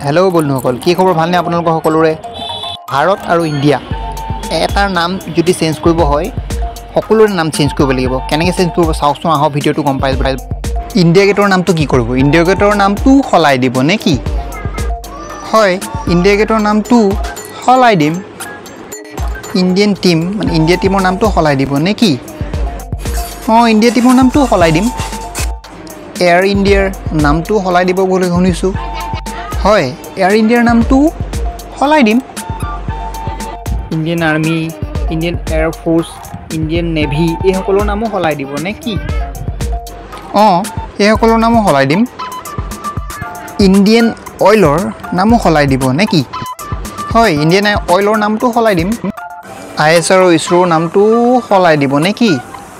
Hello' বন্ধুসকল, কি খবৰ? ভালনে আপোনালোকৰ সকলোৰে? ভাৰত আৰু ইণ্ডিয়া এটাৰ নাম যদি চেঞ্জ কৰিব হয়, সকলোৰে নাম চেঞ্জ কৰিব লাগিব। কেনেকৈ চেঞ্জ কৰিব চাওকচোন, আহক ভিডিঅ'টো গম পাই। ইণ্ডিয়া গেটৰ নামটো কি কৰিব? ইণ্ডিয়া গেটৰ নামটো সলাই দিব নে কি? হয়, ইণ্ডিয়া গেটৰ নামটো সলাই দিম। ইণ্ডিয়ান টিম মানে ইণ্ডিয়া টিমৰ নামটো সলাই দিব নে কি? অঁ, ইণ্ডিয়া টিমৰ নামটো সলাই দিম। এয়াৰ ইণ্ডিয়াৰ নামটো সলাই দিব বুলি শুনিছোঁ। হয়, এয়াৰ ইণ্ডিয়াৰ নামটো সলাই দিম। Indian army, Indian air force, Indian navy এই সকলৰ নামো সলাই দিব নে কি? অঁ, এই সকলৰ নামো সলাই দিম। ইণ্ডিয়ান অইলৰ নামো সলাই দিব নে কি? হয়, ইণ্ডিয়ান অইলৰ নামটো সলাই দিম। IS আৰু ইছৰোৰ নামটো সলাই দিব নে কি?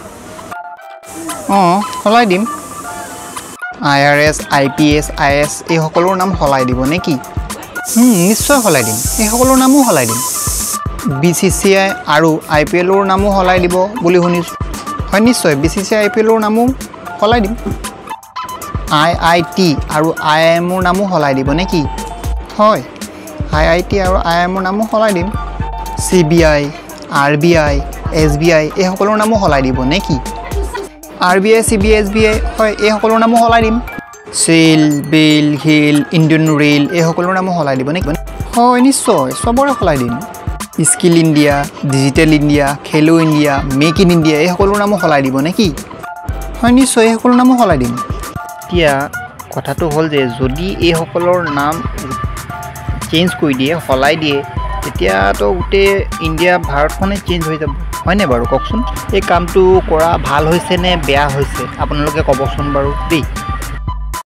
অঁ, সলাই দিম। IRS, IPS, IS এই সকলৰ নাম সলাই দিব নে কি? নিশ্চয় সলাই দিম, এই সকলৰ নামো সলাই দিম। BCCI আৰু IPLৰ নামো সলাই দিব বুলি শুনিছোঁ। হয়, নিশ্চয় BCCI IPLৰ নামো সলাই দিম। IIT আৰু IIMৰ নামো সলাই দিব নে কি? হয়, IIT আৰু IIMৰ নামো সলাই দিম। CBI, RBI, SBI এই সকলৰ নামো সলাই দিব নে কি? RBI, CBI, SBI হয়, এই সকলৰ নামো সলাই দিম। চেল, বেল, হিল, ইণ্ডিয়ান ৰেল এই সকলৰ নামো সলাই দিব নেকি? হয়, নিশ্চয় চবৰে সলাই দিম। Skill India, digital India, Khelo India, make in India এই সকলৰ নামো সলাই দিব নে কি? হয়, নিশ্চয় এই সকলৰ নামো সলাই দিম। এতিয়া কথাটো হ'ল যে যদি এইসকলৰ নাম চেঞ্জ কৰি দিয়ে, সলাই দিয়ে, তেতিয়াতো গোটেই ইণ্ডিয়া ভাৰতখনে চেঞ্জ হৈ যাব, হয়নে বাৰু? কওকচোন, এই কামটো কৰা ভাল হৈছে নে বেয়া হৈছে আপোনালোকে ক'বচোন বাৰু দেই।